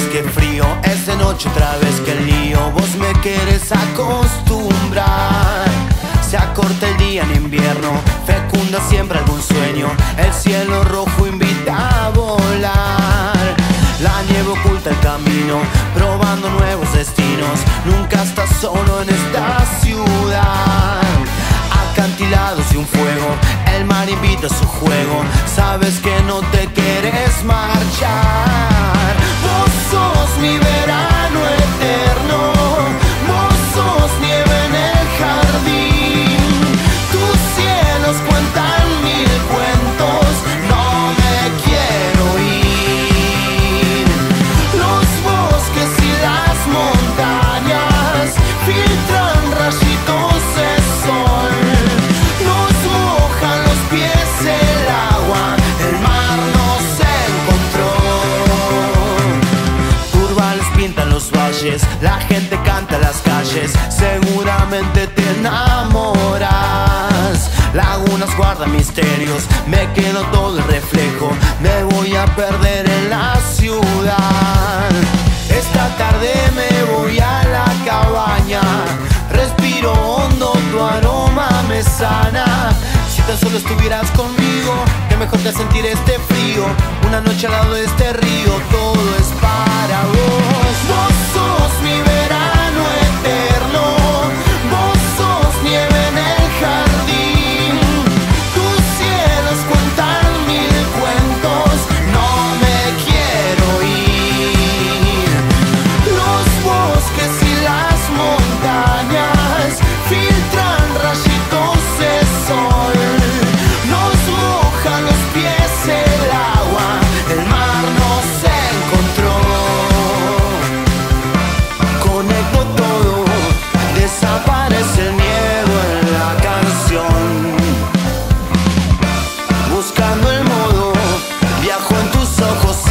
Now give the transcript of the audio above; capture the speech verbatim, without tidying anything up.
qué frío, es de noche otra vez que lío. Vos me querés acostumbrar. Se acorta el día en invierno, fecunda siempre algún sueño. El cielo rojo invita a volar. La nieve oculta el camino, probando nuevos destinos. Nunca estás solo en esta ciudad. Acantilados y un fuego, el mar invita a su juego. Sabes que no te quieres marchar. Vos sos mi verano eterno, vos sos nieve en el jardín. Tus cielos cuentan mil cuentos, no me quiero ir. Los bosques y las montañas filtran rayitos de sol. Nos mojan los pies el agua, el mar nos encontró. Turbales pintan los valles, la gente canta en las calles. Seguramente te enamoras. Lagunas guardan misterios, me quedo todo el reflejo. Me voy a perder en la ciudad. Esta tarde me voy a la cabaña. Respiro hondo, tu aroma me sana. Si tan solo estuvieras conmigo, qué mejor que sentir este frío. Una noche al lado de este río, todo es para vos. Vos sos mi verano eterno, vos sos nieve en el jardín. Tus cielos cuentan mil cuentos, no me quiero ir. Los bosques y las montañas filtran rayitos de sol. Nos mojan los pies el agua, el mar nos encontró. Conecto todo, desaparece el miedo en la canción. Buscando el modo, viajo en tus ojos